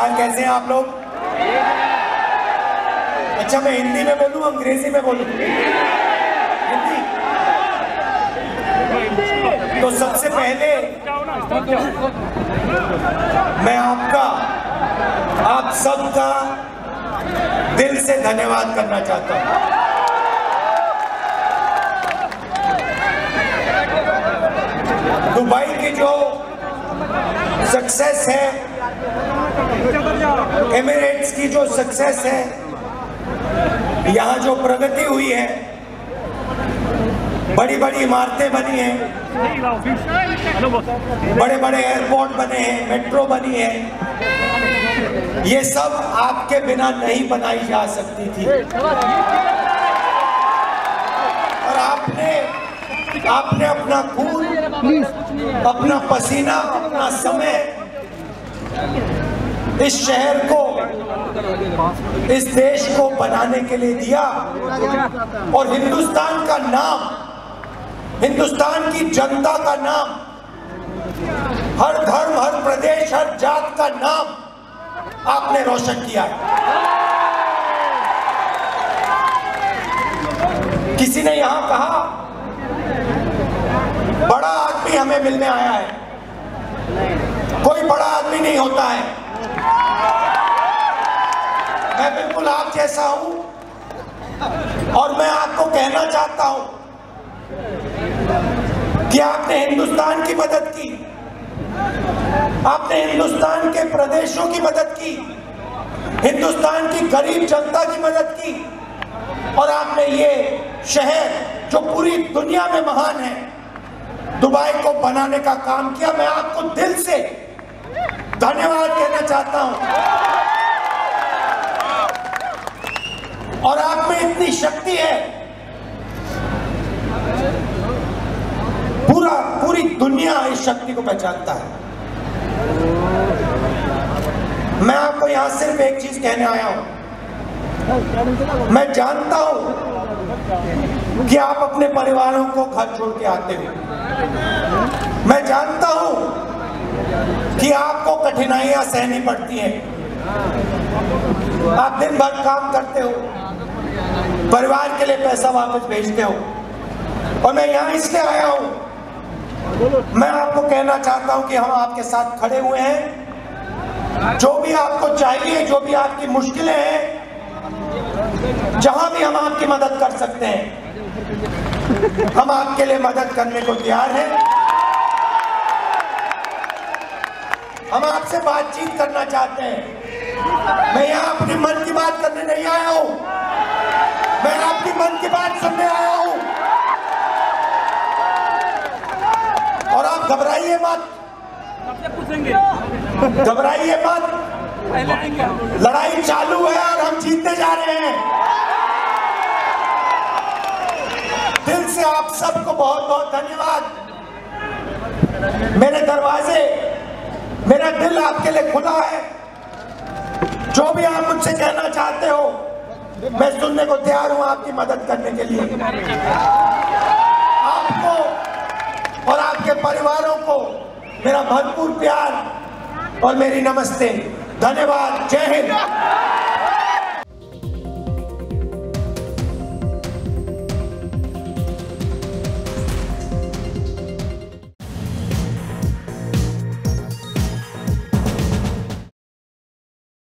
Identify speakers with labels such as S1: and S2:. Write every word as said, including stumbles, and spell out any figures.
S1: नमस्कार, कैसे हैं आप लोग? अच्छा, मैं हिंदी में बोलूं अंग्रेजी में बोलूं? हिंदी। तो सबसे पहले मैं आपका आप सबका दिल से धन्यवाद करना चाहता हूं। दुबई की जो सक्सेस है, एमिरेट्स की जो सक्सेस है, यहाँ जो प्रगति हुई है, बड़ी बड़ी इमारतें बनी हैं, बड़े बड़े एयरपोर्ट बने हैं, मेट्रो बनी है, ये सब आपके बिना नहीं बनाई जा सकती थी। और आपने आपने अपना खून, अपना पसीना, अपना समय इस शहर को, इस देश को बनाने के लिए दिया। और हिंदुस्तान का नाम, हिंदुस्तान की जनता का नाम, हर धर्म, हर प्रदेश, हर जात का नाम आपने रोशन किया है। किसी ने यहां कहा बड़ा आदमी हमें मिलने आया है। कोई बड़ा आदमी नहीं होता है। मैं बिल्कुल आप जैसा हूं और मैं आपको कहना चाहता हूं कि आपने हिंदुस्तान की मदद की, आपने हिंदुस्तान के प्रदेशों की मदद की, हिंदुस्तान की गरीब जनता की मदद की, और आपने ये शहर जो पूरी दुनिया में महान है, दुबई को बनाने का काम किया। मैं आपको दिल से धन्यवाद कहना चाहता हूं। और आप में इतनी शक्ति है, पूरा पूरी दुनिया इस शक्ति को पहचानता है। मैं आपको यहां सिर्फ एक चीज कहने आया हूं। मैं जानता हूं कि आप अपने परिवारों को घर छोड़ के आते हो। मैं जानता हूं कि आपको कठिनाइयां सहनी पड़ती हैं। आप दिन भर काम करते हो, परिवार के लिए पैसा वापस भेजते हो, और मैं यहां इसलिए आया हूं। मैं आपको कहना चाहता हूं कि हम आपके साथ खड़े हुए हैं। जो भी आपको चाहिए, जो भी आपकी मुश्किलें हैं, जहां भी हम आपकी मदद कर सकते हैं, हम आपके लिए मदद करने को तैयार हैं। हम आपसे बातचीत करना चाहते हैं। मैं यहाँ अपने मन की बात करने नहीं आया हूं, मैं आपकी मन की बात सुनने आया हूं। और आप घबराइए मत, घबराइए मत। लड़ाई चालू है और हम जीतते जा रहे हैं। दिल से आप सबको बहुत बहुत धन्यवाद। मेरे दरवाजे, मेरा दिल आपके लिए खुला है। जो भी आप मुझसे कहना चाहते हो, मैं सुनने को तैयार हूं आपकी मदद करने के लिए। आपको और आपके परिवारों को मेरा भरपूर प्यार और मेरी नमस्ते। धन्यवाद। जय हिंद।